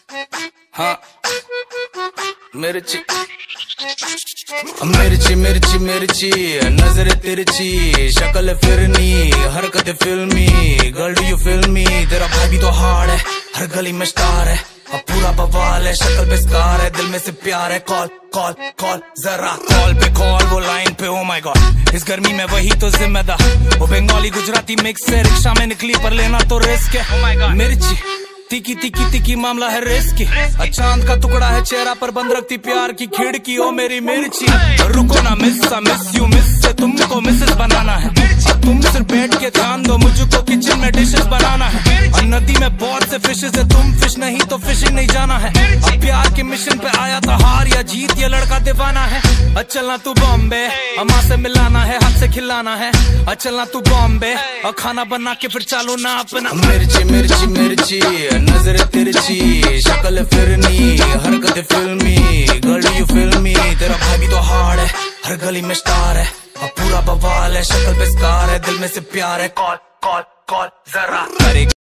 हाँ मिर्ची मिर्ची मिर्ची मिर्ची नजर तिरछी, शक्ल फिरनी, हरकत फिल्मी। Girl do you feel me? तेरा भाई भी तो हार्ड है, हर गली में स्टार है, अब पूरा बवाल है, शक्ल पे स्कार है, दिल में से प्यार है। कॉल कॉल कॉल जरा कॉल पे कॉल, वो लाइन पे ओ माय गॉड। इस गर्मी में वही तो जिम्मेदार, वो बंगाली गुजराती मिक्स है, रिक्शा में निकली पर लेना तो रिस्क है। मिर्ची तिकी तिकी तिकी मामला है रिस्की, चांद का टुकड़ा है चेहरा पर बंद रखती प्यार की खिड़की। ओ मेरी मिर्ची रुको ना मिस यू मिस से तुमको मिसेस बनाना है, तुम सिर्फ बैठ के ध्यान दो, मुझको किचन में डिशेस बनाना है। और नदी में बहुत से फिशेस है, तुम फिश नहीं तो फिशिंग नहीं जाना है। अब प्यार के मिशन पे आया था, हार या जीत ये लड़का दीवाना है। चलना तू बॉम्बे, अम्मा से मिलाना है, हाथ से खिलाना है। चलना तू बॉम्बे और खाना बना के फिर चालो ना अपना। मिर्ची मिर्ची मिर्ची नजर तिरछी, शक्ल फिरनी, हरकत फिल्मी। गर्ल यू फिल्मी, तेरा भाई भी तो हार्ड है, हर गली में स्टार है, अब पूरा बवाल है, शक्ल पे स्कार है, दिल में से प्यार है। कॉल कॉल कॉल जरा